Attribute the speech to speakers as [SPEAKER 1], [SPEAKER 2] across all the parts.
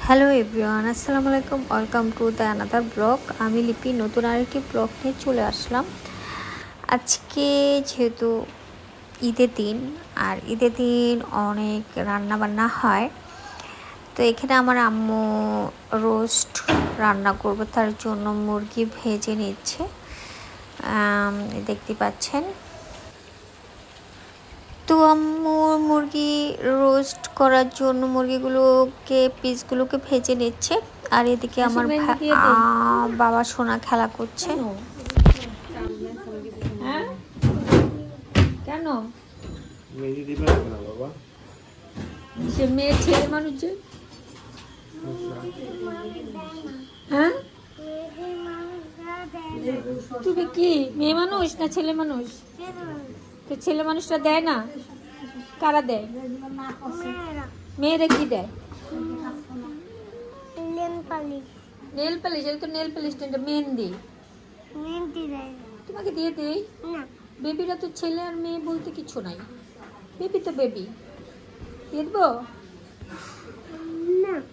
[SPEAKER 1] Hello everyone, আসসালামু আলাইকুম। Welcome to the another blog. আমি লিপি নতুন আরেকটি ব্লগ নিয়ে চলে আসলাম। আজকে যেহেতু ঈদের দিন, আর ঈদের দিন অনেক রান্না বান্না হয়, তো এখানে আমার আম্মু রোস্ট রান্না করবে, তার জন্য মুরগি ভেজে নিচ্ছে। দেখতে পাচ্ছেন। তো আম্মু মুরগি রোস্ট করার জন্য পিসগুলোকে ভেজে নিচ্ছে, আর এদিকে আমার বাবা সোনা খেলা করছে। কেন সে মেয়ে ছেলে মানুষ যে? হ্যাঁ, তুমি কি মেয়ে মানুষ না ছেলে মানুষ? তো ছেলে মানুষটা দেয় না, কারা দেয়? মেয়েরা কি দেয়? Nail polish. এটা তো নেল পালিশ না, মেহেন্দি। তোমাকে দিয়ে দেই। বেবিরা তো ছেলে আর মেয়ে বলতে কিছু নাই, বেবি তো বেবি। দিয়ে দেবো না।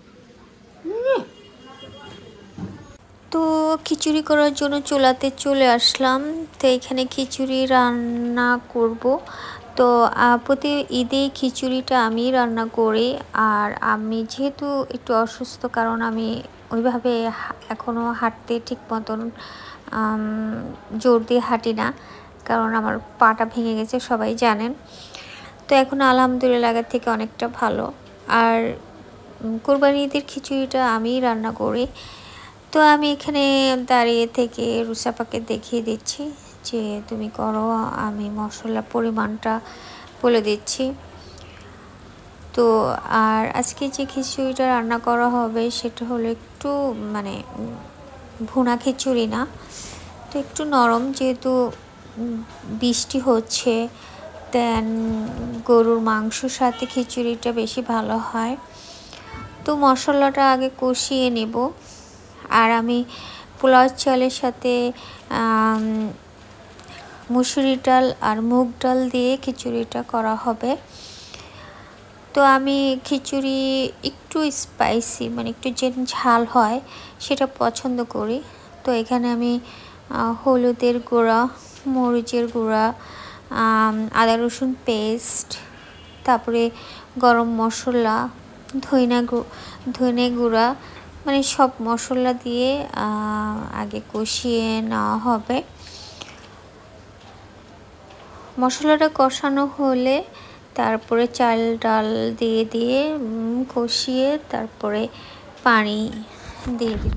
[SPEAKER 1] তো খিচুড়ি করার জন্য চুলাতে চলে আসলাম। তো এখানে খিচুড়ি রান্না করব। তো প্রতি ঈদে খিচুড়িটা আমি রান্না করি। আর আমি যেহেতু একটু অসুস্থ, কারণ আমি ওইভাবে এখনও হাঁটতে ঠিক মতন জোর দিয়ে হাঁটি না, কারণ আমার পাটা ভেঙে গেছে, সবাই জানেন। তো এখন আলহামদুলিল্লাহ আগের থেকে অনেকটা ভালো। আর কোরবানি ঈদের খিচুড়িটা আমি রান্না করি। তো আমি এখানে দাঁড়িয়ে থেকে রুসাপাকে দেখিয়ে দিচ্ছি যে তুমি করো, আমি মশলার পরিমাণটা বলে দিচ্ছি। তো আর আজকে যে খিচুড়িটা রান্না করা হবে সেটা হলো একটু ভুনা খিচুড়ি না, তো একটু নরম, যেহেতু বৃষ্টি হচ্ছে, দেন গরুর মাংসর সাথে খিচুড়িটা বেশি ভালো হয়। তো মশলাটা আগে কষিয়ে নেব। আর আমি পোলাও চালের সাথে মুসুরি ডাল আর মুগ ডাল দিয়ে খিচুড়িটা করা হবে। তো আমি খিচুড়ি একটু স্পাইসি, একটু যে ঝাল হয় সেটা পছন্দ করি। তো এখানে আমি হলুদের গুঁড়া, মরিচের গুঁড়া, আদা রসুন পেস্ট, তারপরে গরম মশলা, ধনে গুঁড়া, সব মশলা দিয়ে আগে কষিয়ে নেওয়া হবে। মশলাটা কষানো হলে তারপরে চাল ডাল দিয়ে কষিয়ে তারপরে পানি দিয়ে দিব।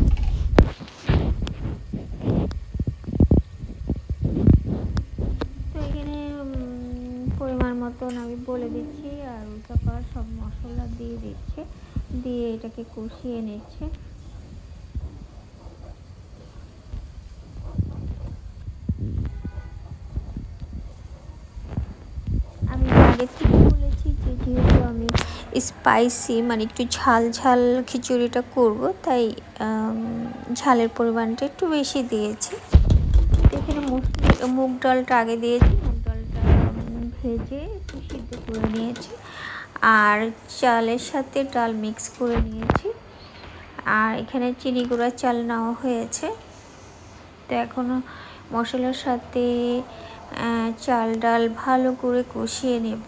[SPEAKER 1] তো এখানে পরিমাণ মতন আমি বলে দিচ্ছি, আর উল্টাপাড়া সব মশলা দিয়ে দিচ্ছে, দিয়ে এটাকে কষিয়ে নিচ্ছে। আমি আগে থেকে বলেছি যে যেহেতু আমি স্পাইসি একটু ঝাল ঝাল খিচুড়িটা করব, তাই ঝালের পরিমাণটা একটু বেশি দিয়েছি। এখানে মুগ ডালটা আগে দিয়েছি, মুগ ডালটা ভেজে একটু সিদ্ধ করে নিয়েছি, আর চালের সাথে ডাল মিক্স করে নিয়েছি। আর এখানে চিনি গুঁড়া চাল নেওয়া হয়েছে। তো এখনও মশলার সাথে চাল ডাল ভালো করে কষিয়ে নেব।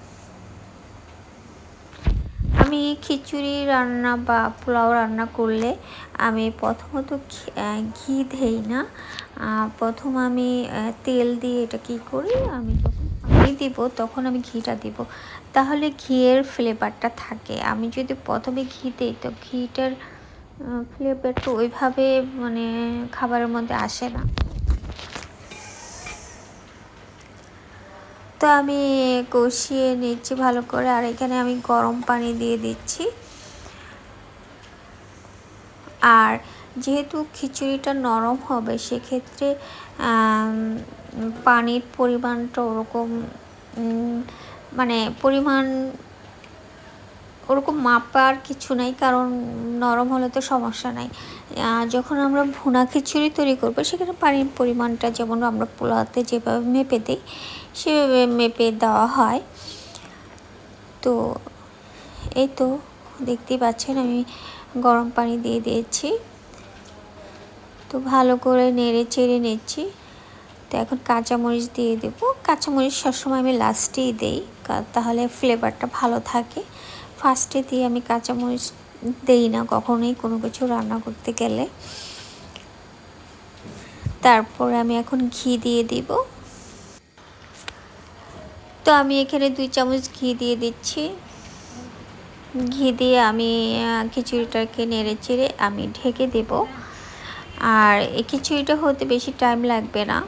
[SPEAKER 1] আমি খিচুড়ি রান্না বা পোলাও রান্না করলে আমি প্রথমত ঘি দেই না। প্রথম আমি তেল দিয়ে এটা কী করি, আমি যখন পানি দিব তখন আমি ঘিটা দিব, তাহলে ঘিয়ের ফ্লেভারটা থাকে। আমি যদি প্রথমে ঘি দিই তো ঘিটার ফ্লেভারটা ওইভাবে খাবারের মধ্যে আসে না। তো আমি কষিয়ে নিচ্ছি ভালো করে, আর এখানে আমি গরম পানি দিয়ে দিচ্ছি। আর যেহেতু খিচুড়িটা নরম হবে, সেক্ষেত্রে পানির পরিমাণটা ওরকম মাপার কিছু নাই, কারণ নরম হলে তো সমস্যা নাই। যখন আমরা ভুনা খিচুড়ি তৈরি করবো, সেখানে পানির পরিমাণটা যেমন আমরা পোলাওতে যেভাবে মেপে দিই সেভাবে মেপে দেওয়া হয়। তো এই তো দেখতেই পাচ্ছেন আমি গরম পানি দিয়ে দিয়েছি। তো ভালো করে নেড়ে চেড়ে নিচ্ছি। তো এখন কাঁচামরিচ দিয়ে দেব। কাঁচামরিচ সবসময় আমি লাস্টেই দেই, তাহলে ফ্লেভারটা ভালো থাকে। ফার্স্টে দিয়ে আমি কাঁচামরিচ দেই না কখনোই কোনো কিছু রান্না করতে গেলে। তারপরে আমি এখন ঘি দিয়ে দিব। তো আমি এখানে 2 চামচ ঘি দিয়ে দিচ্ছি। ঘি দিয়ে আমি খিচুড়িটাকে নেড়ে চেড়ে আমি ঢেকে দেব। আর এই খিচুড়িটা হতে বেশি টাইম লাগবে না।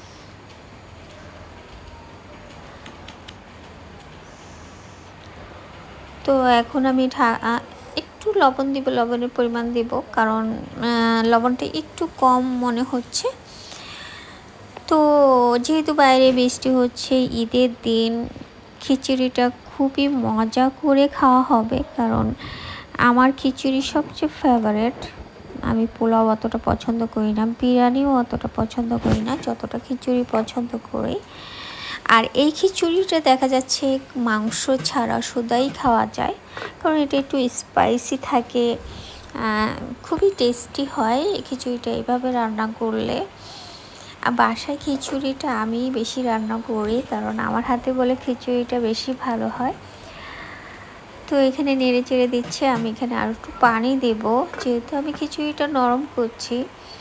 [SPEAKER 1] তো এখন আমি একটু লবণ দিব, লবণের পরিমাণ দিব, কারণ লবণটা একটু কম মনে হচ্ছে। তো যেহেতু বাইরে বৃষ্টি হচ্ছে, ঈদের দিন খিচুড়িটা খুবই মজা করে খাওয়া হবে, কারণ আমার খিচুড়ি সবচেয়ে ফেভারিট। আমি পোলাও অতটা পছন্দ করি না, বিরিয়ানিও অতটা পছন্দ করি না যতটা খিচুড়ি পছন্দ করি। আর এই খিচুড়িটা দেখা যাচ্ছে মাংস ছাড়া শুধাই খাওয়া যায়, কারণ এটা একটু স্পাইসি থাকে, খুবই টেস্টি হয় এই খিচুড়িটা এভাবে রান্না করলে। আর বাসায় খিচুড়িটা আমি বেশি রান্না করি, কারণ আমার হাতে বলে খিচুড়িটা বেশি ভালো হয়। তো এখানে নেড়ে চেড়ে দিচ্ছে। আমি এখানে আর একটু পানি দেব, যেহেতু আমি খিচুড়িটা নরম করছি।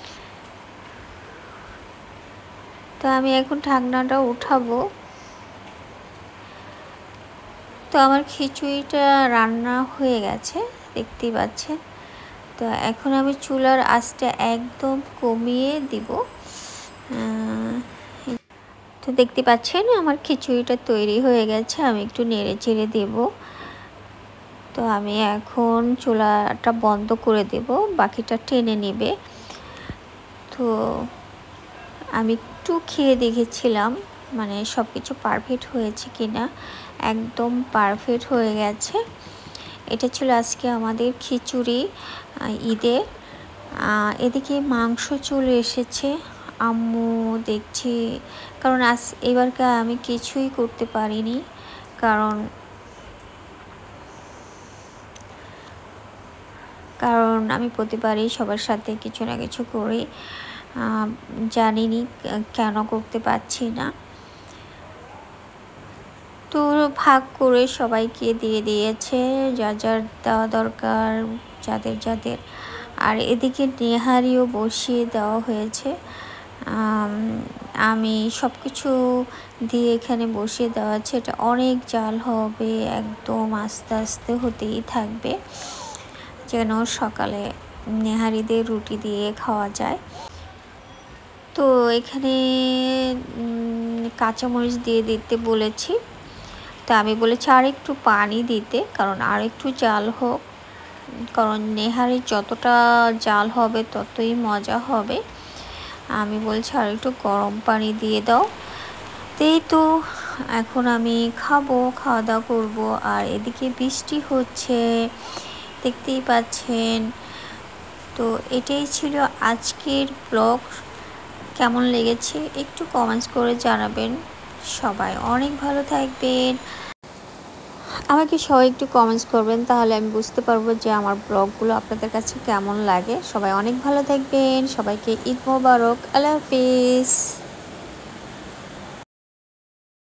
[SPEAKER 1] তো আমি এখন ঢাকনাটা উঠাবো। তো আমার খিচুড়িটা রান্না হয়ে গেছে, দেখতেই পাচ্ছেন। তো এখন আমি চুলার আঁচটা একদম কমিয়ে দিব। তো দেখতে পাচ্ছেন আমার খিচুড়িটা তৈরি হয়ে গেছে। আমি একটু নেড়ে চেড়ে দেব। তো আমি এখন চুলাটা বন্ধ করে দেব, বাকিটা টেনে নেবে। তো আমি একটু খেয়ে দেখেছিলাম মানে সব কিছু পারফেক্ট হয়েছে কিনা। একদম পারফেক্ট হয়ে গেছে। এটা ছিল আজকে আমাদের খিচুড়ি ঈদে। এদিকে মাংস চলে এসেছে। আম্মু দেখছি, কারণ এবারকার আমি কিছুই করতে পারিনি, কারণ আমি প্রতিবারই সবার সাথে কিছু না কিছু করি, জানিনি কেন করতে পারছি না। তো ভাগ করে সবাইকে দিয়ে দিয়েছে, যার যার দেওয়া দরকার, যাদের যাদের। আর এদিকে নেহারিও বসিয়ে দেওয়া হয়েছে। আমি সব কিছু দিয়ে এখানে বসিয়ে দেওয়া আছে। এটা অনেক জাল হবে, একদম আস্তে আস্তে হতেই থাকবে, যেন সকালে নেহারিদের রুটি দিয়ে খাওয়া যায়। তো এখানে কাঁচামরিচ দিয়ে দিতে বলেছি। তো আমি বলেছি আর একটু পানি দিতে, কারণ আর একটু জাল হোক, কারণ নেহারি যতটা জাল হবে ততই মজা হবে। আমি বলছি আর একটু গরম পানি দিয়ে দাও। তো এখন আমি খাওয়া দাওয়া করবো। আর এদিকে বৃষ্টি হচ্ছে, দেখতেই পাচ্ছেন। তো এটাই ছিল আজকের ব্লগ। কেমন লেগেছে একটু কমেন্টস করে জানাবেন। সবাই অনেক ভালো থাকবেন। আমাকে সবাই একটু কমেন্টস করবেন, তাহলে আমি বুঝতে পারবো যে আমার ব্লগগুলো আপনাদের কাছে কেমন লাগে। সবাই অনেক ভালো থাকবেন। সবাইকে ঈদ মোবারক। আল্লাহ হাফিজ।